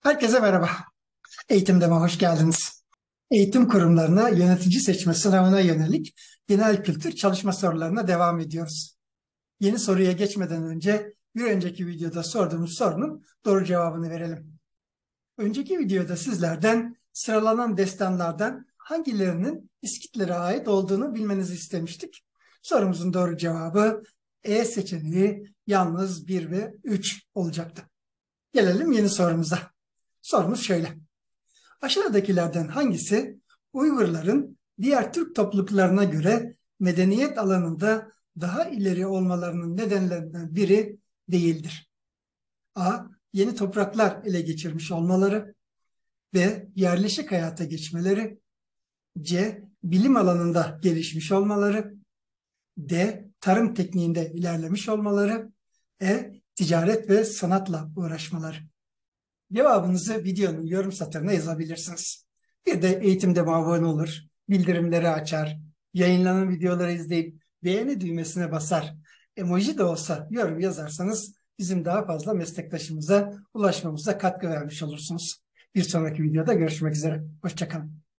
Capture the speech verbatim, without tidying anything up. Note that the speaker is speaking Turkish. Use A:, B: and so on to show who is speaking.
A: Herkese merhaba. Eğitimdeme hoş geldiniz. Eğitim kurumlarına yönetici seçme sınavına yönelik genel kültür çalışma sorularına devam ediyoruz. Yeni soruya geçmeden önce bir önceki videoda sorduğumuz sorunun doğru cevabını verelim. Önceki videoda sizlerden sıralanan destanlardan hangilerinin İskitlere ait olduğunu bilmenizi istemiştik. Sorumuzun doğru cevabı E seçeneği yalnız bir ve üç olacaktı. Gelelim yeni sorumuza. Sorumuz şöyle. Aşağıdakilerden hangisi Uygurların diğer Türk topluluklarına göre medeniyet alanında daha ileri olmalarının nedenlerinden biri değildir? A. Yeni topraklar ele geçirmiş olmaları. B. Yerleşik hayata geçmeleri. C. Bilim alanında gelişmiş olmaları. D. Tarım tekniğinde ilerlemiş olmaları. E. Ticaret ve sanatla uğraşmaları. Cevabınızı videonun yorum satırına yazabilirsiniz. Bir de eğitimde abone olur, bildirimleri açar, yayınlanan videoları izleyip beğeni düğmesine basar. Emoji de olsa yorum yazarsanız bizim daha fazla meslektaşımıza ulaşmamıza katkı vermiş olursunuz. Bir sonraki videoda görüşmek üzere. Hoşça kalın.